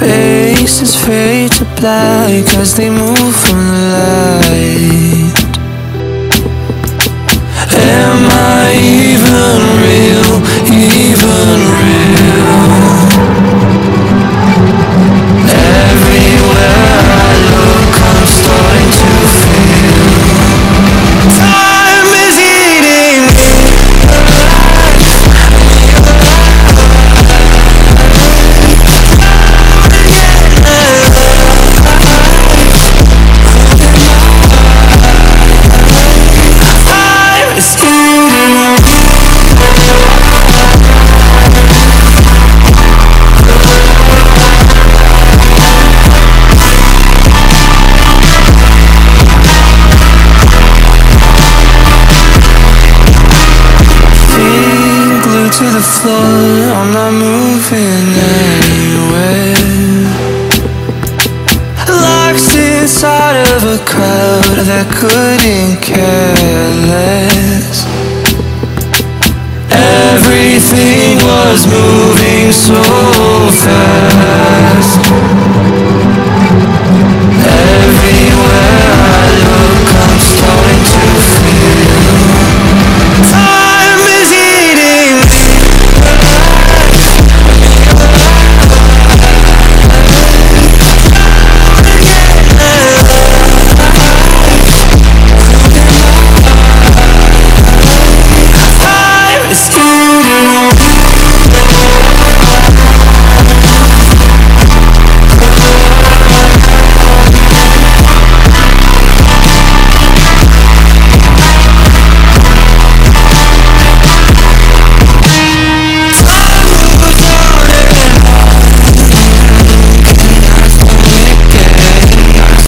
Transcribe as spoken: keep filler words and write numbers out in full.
faces fade to black as they move from the light. Am I even real, even real? Everywhere I look, I'm starting to feel time is eating me alive. To the floor, I'm not moving anywhere. Lost inside of a crowd that couldn't care less. Everything was moving so fast.